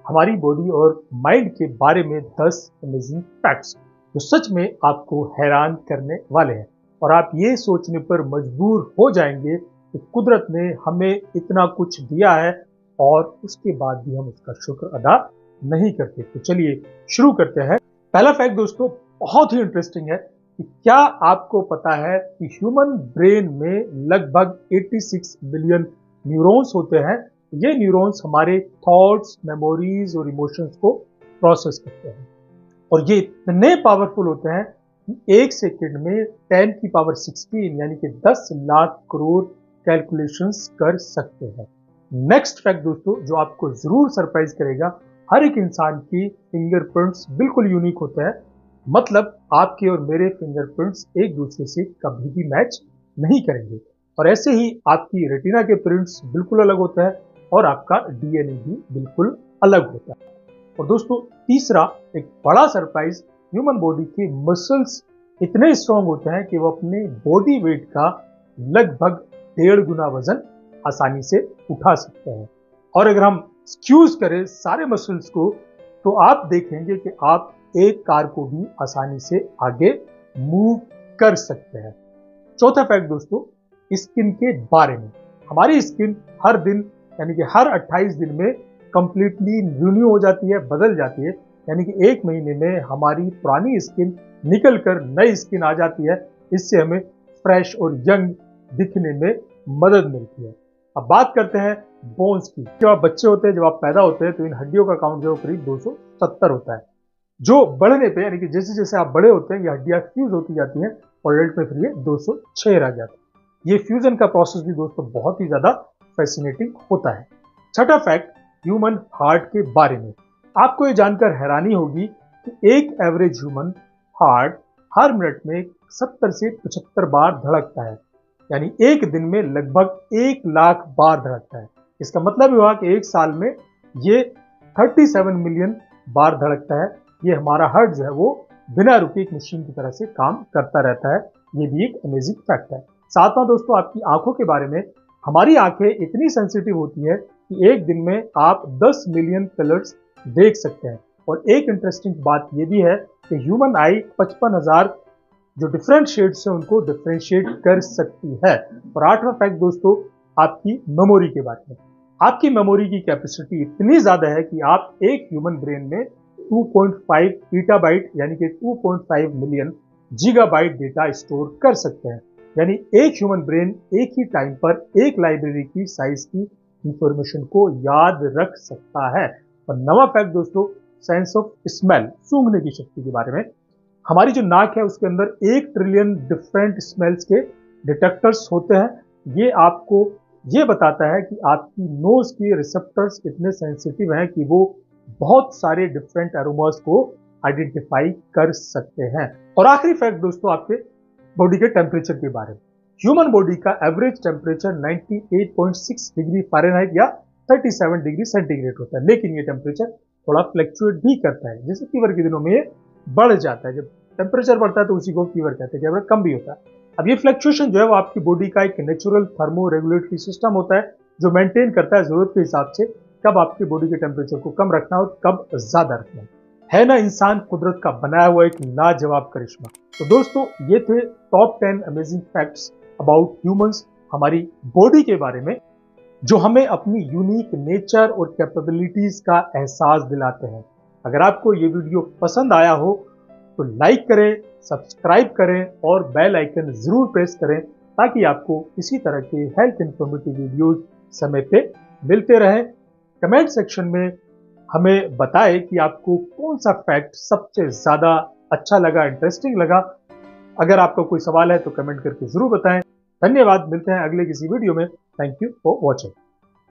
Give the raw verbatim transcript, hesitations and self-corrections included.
हमारी बॉडी और माइंड के बारे में दस अमेजिंग फैक्ट्स जो सच में आपको हैरान करने वाले हैं और आप ये सोचने पर मजबूर हो जाएंगे कि कुदरत ने हमें इतना कुछ दिया है और उसके बाद भी हम उसका शुक्र अदा नहीं करते। तो चलिए शुरू करते हैं। पहला फैक्ट दोस्तों बहुत ही इंटरेस्टिंग है कि क्या आपको पता है कि ह्यूमन ब्रेन में लगभग छियासी बिलियन न्यूरॉन्स होते हैं। ये न्यूरॉन्स हमारे थॉट्स, मेमोरीज और इमोशंस को प्रोसेस करते हैं और ये इतने पावरफुल होते हैं कि एक सेकंड में टेन की पावर सिक्सटीन यानी कि दस लाख करोड़ कैलकुलेशंस कर सकते हैं। नेक्स्ट फैक्ट दोस्तों जो आपको जरूर सरप्राइज करेगा, हर एक इंसान की फिंगरप्रिंट्स बिल्कुल यूनिक होते हैं। मतलब आपके और मेरे फिंगरप्रिंट्स एक दूसरे से कभी भी मैच नहीं करेंगे और ऐसे ही आपकी रेटिना के प्रिंट्स बिल्कुल अलग होते हैं और आपका डीएनए भी बिल्कुल अलग होता है। और दोस्तों तीसरा एक बड़ा सरप्राइज, ह्यूमन बॉडी के मसल्स इतने स्ट्रांग होते हैं कि वो अपने बॉडी वेट का लगभग डेढ़ गुना वजन आसानी से उठा सकते हैं। और अगर हम स्क्यूज करें सारे मसल्स को तो आप देखेंगे कि आप एक कार को भी आसानी से आगे मूव कर सकते हैं। चौथा फैक्ट दोस्तों स्किन के बारे में, हमारी स्किन हर दिन यानी कि हर अट्ठाईस दिन में कंप्लीटली रिन्यू हो जाती है, बदल जाती है। यानी कि एक महीने में हमारी पुरानी स्किन निकल कर नई स्किन आ जाती है। इससे हमें फ्रेश और यंग दिखने में मदद मिलती है। अब बात करते हैं बोन्स की। जब आप बच्चे होते हैं, जब आप पैदा होते हैं तो इन हड्डियों का काउंट जो करीब दो सौ सत्तर होता है, जो बढ़ने पे यानी कि जैसे जैसे आप बड़े होते हैं ये हड्डियां फ्यूज होती जाती हैं और एडल्ट में फिर ये दो सौ छह रह जाता है। ये फ्यूजन का प्रोसेस भी दोस्तों बहुत ही ज्यादा फैसिनेटिंग होता है। छठा फैक्ट ह्यूमन हार्ट के बारे में, आपको ये जानकर हैरानी होगी कि एक एवरेज ह्यूमन हार्ट हर मिनट में सत्तर से पचहत्तर बार धड़कता है। यानी एक दिन में लगभग एक लाख बार धड़कता है। इसका मतलब हुआ कि एक साल में ये सैंतीस मिलियन बार धड़कता है। ये हमारा हार्ट जो है वो बिना रुके एक मशीन की तरह से काम करता रहता है। ये भी एक अमेजिंग फैक्ट है। सातवां दोस्तों आपकी आंखों के बारे में, हमारी आंखें इतनी सेंसिटिव होती है कि एक दिन में आप दस मिलियन कलर्स देख सकते हैं। और एक इंटरेस्टिंग बात यह भी है कि ह्यूमन आई पचपन हजार जो डिफरेंट शेड्स है उनको डिफरेंशिएट कर सकती है। और आठवां फैक्ट दोस्तों आपकी मेमोरी के बारे में, आपकी मेमोरी की कैपेसिटी इतनी ज्यादा है कि आप एक ह्यूमन ब्रेन में दो पॉइंट पाँच पीटाबाइट यानी कि दो पॉइंट पाँच मिलियन गीगाबाइट डेटा स्टोर कर सकते हैं। यानी एक ह्यूमन ब्रेन एक ही टाइम पर एक लाइब्रेरी की साइज की इंफॉर्मेशन को याद रख सकता है। और नवा फैक्ट दोस्तों सेंस ऑफ स्मेल, सूंघने की शक्ति के बारे में, हमारी जो नाक है उसके अंदर एक ट्रिलियन डिफरेंट स्मेल्स के डिटेक्टर्स होते हैं। ये आपको ये बताता है कि आपकी नोज के रिसेप्टर्स इतने सेंसिटिव हैं कि वो बहुत सारे डिफरेंट एरोमास को आइडेंटिफाई कर सकते हैं। और आखिरी फैक्ट दोस्तों आपके बॉडी के टेम्परेचर के बारे में, ह्यूमन बॉडी का एवरेज टेम्परेचर अट्ठानवे पॉइंट छह डिग्री फ़ारेनहाइट या सैंतीस डिग्री सेंटीग्रेड होता है। लेकिन ये टेम्परेचर थोड़ा फ्लक्चुएट भी करता है, जैसे फीवर के दिनों में ये बढ़ जाता है। जब टेम्परेचर बढ़ता है तो उसी को फीवर कहते हैं, कम भी होता है। अब ये फ्लक्चुएशन जो है वो आपकी बॉडी का एक नेचुरल थर्मो रेगुलेटरी सिस्टम होता है जो मेंटेन करता है जरूरत के हिसाब से कब आपकी बॉडी के टेम्परेचर को कम रखना और कब ज्यादा रखना है ना। इंसान कुदरत का बनाया हुआ एक लाजवाब करिश्मा। तो दोस्तों ये थे top ten amazing facts about humans, हमारी बॉडी के बारे में, जो हमें अपनी यूनिक नेचर और कैपेबिलिटीज का एहसास दिलाते हैं। अगर आपको ये वीडियो पसंद आया हो तो लाइक करें, सब्सक्राइब करें और बेल आइकन जरूर प्रेस करें ताकि आपको इसी तरह के हेल्थ इंफॉर्मेटिव वीडियोज समय पे मिलते रहें। कमेंट सेक्शन में हमें बताएं कि आपको कौन सा फैक्ट सबसे ज्यादा अच्छा लगा, इंटरेस्टिंग लगा। अगर आपका कोई सवाल है तो कमेंट करके जरूर बताएं। धन्यवाद, मिलते हैं अगले किसी वीडियो में। Thank you for watching.